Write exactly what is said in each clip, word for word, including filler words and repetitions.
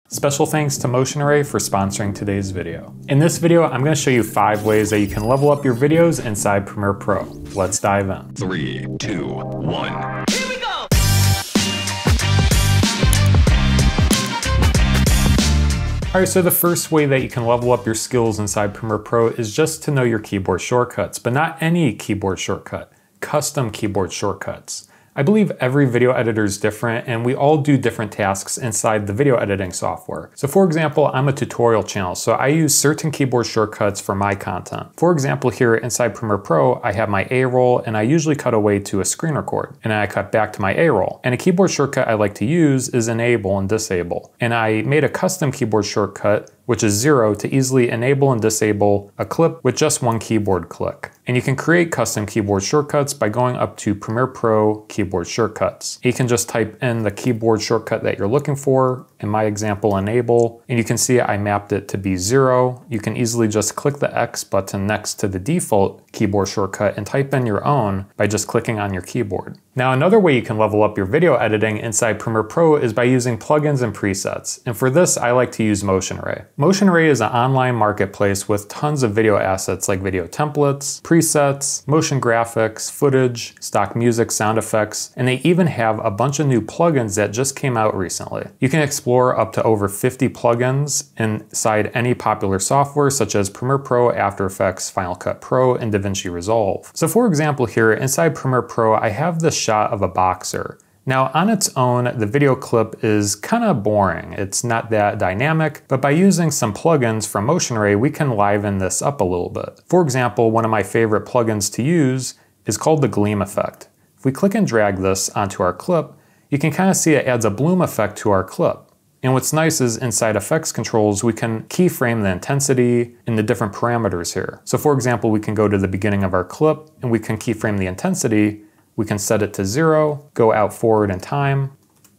Special thanks to Motion Array for sponsoring today's video. In this video, I'm going to show you five ways that you can level up your videos inside Premiere Pro. Let's dive in. Three, two, one. Here we go! Alright, so the first way that you can level up your skills inside Premiere Pro is just to know your keyboard shortcuts, but not any keyboard shortcut, custom keyboard shortcuts. I believe every video editor is different and we all do different tasks inside the video editing software. So for example, I'm a tutorial channel, so I use certain keyboard shortcuts for my content. For example, here inside Premiere Pro, I have my A roll and I usually cut away to a screen record and then I cut back to my A roll. And a keyboard shortcut I like to use is enable and disable. And I made a custom keyboard shortcut which is zero, to easily enable and disable a clip with just one keyboard click. And you can create custom keyboard shortcuts by going up to Premiere Pro Keyboard Shortcuts. You can just type in the keyboard shortcut that you're looking for, in my example, enable, and you can see I mapped it to be zero. You can easily just click the X button next to the default keyboard shortcut and type in your own by just clicking on your keyboard. Now, another way you can level up your video editing inside Premiere Pro is by using plugins and presets. And for this, I like to use Motion Array. Motion Array is an online marketplace with tons of video assets like video templates, presets, motion graphics, footage, stock music, sound effects, and they even have a bunch of new plugins that just came out recently. You can explore up to over fifty plugins inside any popular software such as Premiere Pro, After Effects, Final Cut Pro, and DaVinci Resolve. So for example here, inside Premiere Pro, I have this shot of a boxer. Now on its own, the video clip is kind of boring. It's not that dynamic, but by using some plugins from Motion Array, we can liven this up a little bit. For example, one of my favorite plugins to use is called the Gleam effect. If we click and drag this onto our clip, you can kind of see it adds a bloom effect to our clip. And what's nice is inside effects controls, we can keyframe the intensity and the different parameters here. So for example, we can go to the beginning of our clip and we can keyframe the intensity. We can set it to zero, go out forward in time,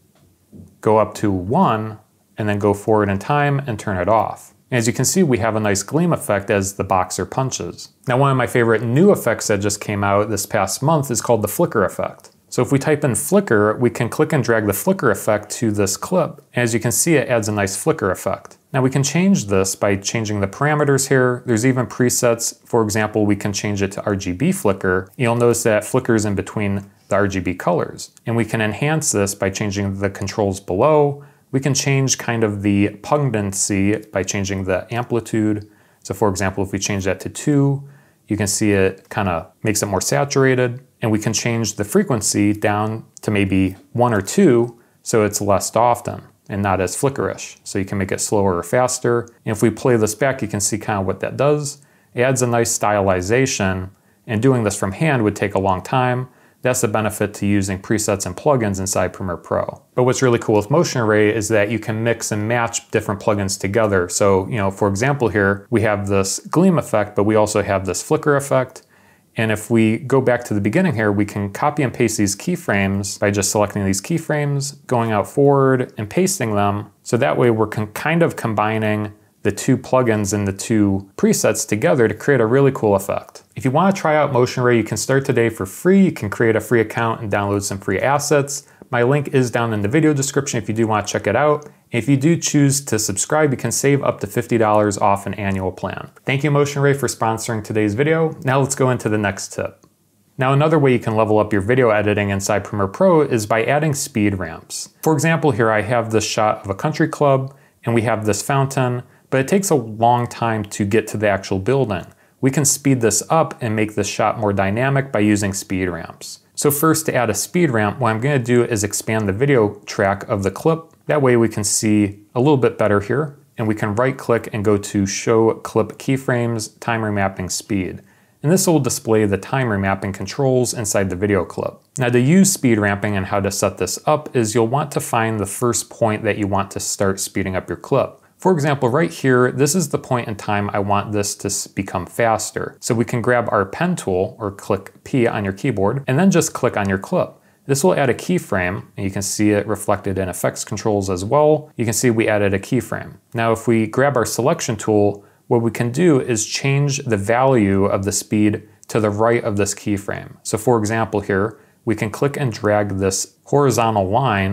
go up to one, and then go forward in time and turn it off. As you can see, we have a nice gleam effect as the boxer punches. Now, one of my favorite new effects that just came out this past month is called the flicker effect. So if we type in flicker, we can click and drag the flicker effect to this clip. As you can see, it adds a nice flicker effect. Now we can change this by changing the parameters here. There's even presets. For example, we can change it to R G B flicker. You'll notice that flickers in between the R G B colors. And we can enhance this by changing the controls below. We can change kind of the pungency by changing the amplitude. So for example, if we change that to two, you can see it kind of makes it more saturated. And we can change the frequency down to maybe one or two, so it's less often and not as flickerish. So you can make it slower or faster. And if we play this back, you can see kind of what that does. It adds a nice stylization, and doing this from hand would take a long time. That's the benefit to using presets and plugins inside Premiere Pro. But what's really cool with Motion Array is that you can mix and match different plugins together. So, you know, for example here, we have this gleam effect, but we also have this flicker effect. And if we go back to the beginning here, we can copy and paste these keyframes by just selecting these keyframes, going out forward and pasting them. So that way we're kind of combining the two plugins and the two presets together to create a really cool effect. If you want to try out Motion Array, you can start today for free. You can create a free account and download some free assets. My link is down in the video description if you do want to check it out. If you do choose to subscribe, you can save up to fifty dollars off an annual plan. Thank you, Motion Array, for sponsoring today's video. Now let's go into the next tip. Now, another way you can level up your video editing inside Premiere Pro is by adding speed ramps. For example, here I have this shot of a country club and we have this fountain, but it takes a long time to get to the actual building. We can speed this up and make this shot more dynamic by using speed ramps. So first, to add a speed ramp, what I'm going to do is expand the video track of the clip. That way we can see a little bit better here, and we can right click and go to Show Clip Keyframes, Time Remapping Speed. And this will display the time remapping controls inside the video clip. Now, to use speed ramping and how to set this up is you'll want to find the first point that you want to start speeding up your clip. For example, right here, this is the point in time I want this to become faster. So we can grab our pen tool or click P on your keyboard and then just click on your clip. This will add a keyframe, and you can see it reflected in effects controls as well. You can see we added a keyframe. Now, if we grab our selection tool, what we can do is change the value of the speed to the right of this keyframe. So for example here, we can click and drag this horizontal line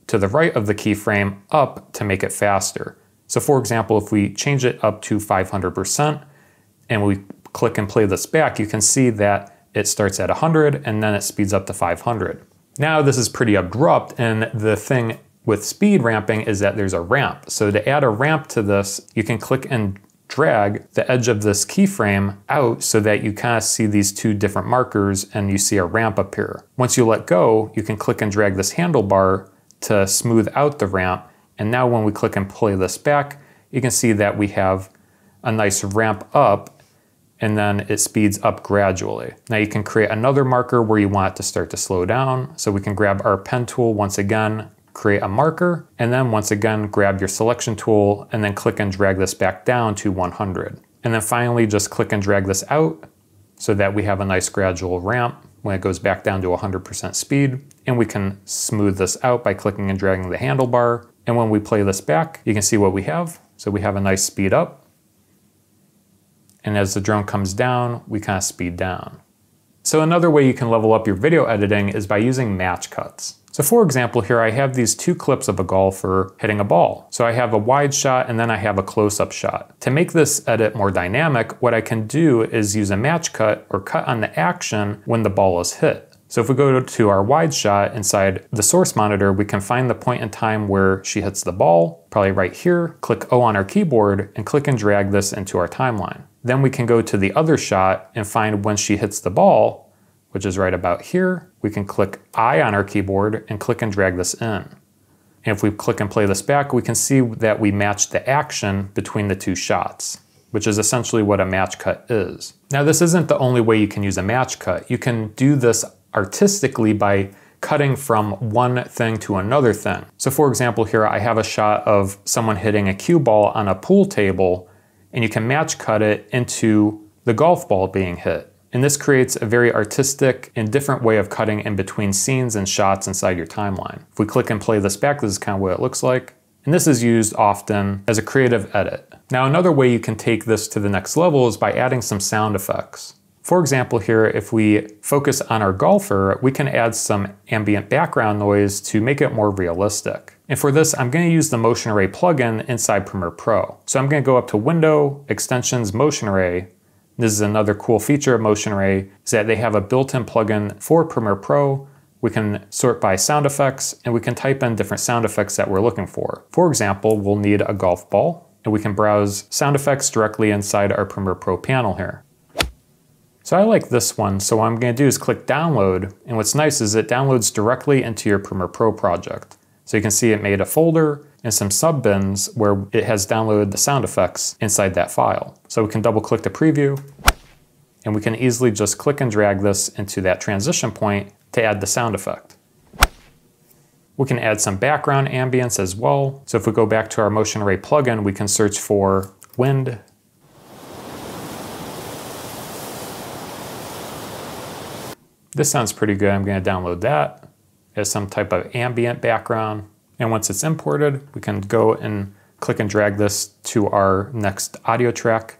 to the right of the keyframe up to make it faster. So for example, if we change it up to five hundred percent and we click and play this back, you can see that it starts at one hundred and then it speeds up to five hundred. Now this is pretty abrupt, and the thing with speed ramping is that there's a ramp. So to add a ramp to this, you can click and drag the edge of this keyframe out so that you kind of see these two different markers and you see a ramp appear. Once you let go, you can click and drag this handlebar to smooth out the ramp. And now when we click and play this back, you can see that we have a nice ramp up, and then it speeds up gradually. Now you can create another marker where you want it to start to slow down. So we can grab our pen tool once again, create a marker, and then once again grab your selection tool and then click and drag this back down to one hundred. And then finally just click and drag this out so that we have a nice gradual ramp when it goes back down to one hundred percent speed. And we can smooth this out by clicking and dragging the handlebar. And when we play this back, you can see what we have. So we have a nice speed up. And as the drone comes down, we kind of speed down. So another way you can level up your video editing is by using match cuts. So for example, here I have these two clips of a golfer hitting a ball. So I have a wide shot and then I have a close-up shot. To make this edit more dynamic, what I can do is use a match cut or cut on the action when the ball is hit. So if we go to our wide shot inside the source monitor, we can find the point in time where she hits the ball, probably right here, click O on our keyboard and click and drag this into our timeline. Then we can go to the other shot and find when she hits the ball, which is right about here. We can click I on our keyboard and click and drag this in. And if we click and play this back, we can see that we match the action between the two shots, which is essentially what a match cut is. Now this isn't the only way you can use a match cut. You can do this artistically by cutting from one thing to another thing. So for example, here I have a shot of someone hitting a cue ball on a pool table, and you can match cut it into the golf ball being hit. And this creates a very artistic and different way of cutting in between scenes and shots inside your timeline. If we click and play this back, this is kind of what it looks like. And this is used often as a creative edit. Now another way you can take this to the next level is by adding some sound effects. For example here, if we focus on our golfer, we can add some ambient background noise to make it more realistic. And for this, I'm going to use the Motion Array plugin inside Premiere Pro. So I'm going to go up to Window, Extensions, Motion Array. This is another cool feature of Motion Array, is that they have a built-in plugin for Premiere Pro. We can sort by sound effects, and we can type in different sound effects that we're looking for. For example, we'll need a golf ball, and we can browse sound effects directly inside our Premiere Pro panel here. So I like this one, so what I'm going to do is click download, and what's nice is it downloads directly into your Premiere Pro project. So you can see it made a folder and some sub bins where it has downloaded the sound effects inside that file. So we can double click the preview, and we can easily just click and drag this into that transition point to add the sound effect. We can add some background ambience as well. So if we go back to our Motion Array plugin, we can search for wind. This sounds pretty good. I'm going to download that as some type of ambient background. And once it's imported, we can go and click and drag this to our next audio track.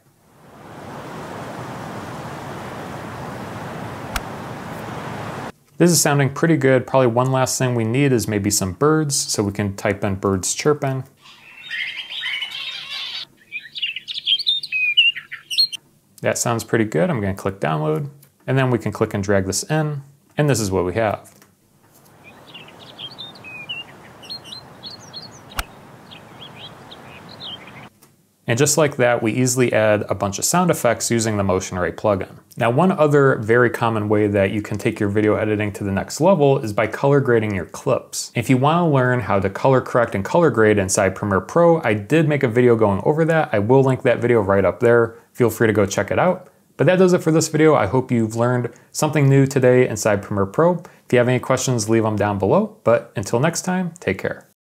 This is sounding pretty good. Probably one last thing we need is maybe some birds. So we can type in birds chirping. That sounds pretty good. I'm going to click download. And then we can click and drag this in, and this is what we have. And just like that, we easily add a bunch of sound effects using the Motion Array plugin. Now, one other very common way that you can take your video editing to the next level is by color grading your clips. If you want to learn how to color correct and color grade inside Premiere Pro, I did make a video going over that. I will link that video right up there. Feel free to go check it out. But that does it for this video. I hope you've learned something new today inside Premiere Pro. If you have any questions, leave them down below. But until next time, take care.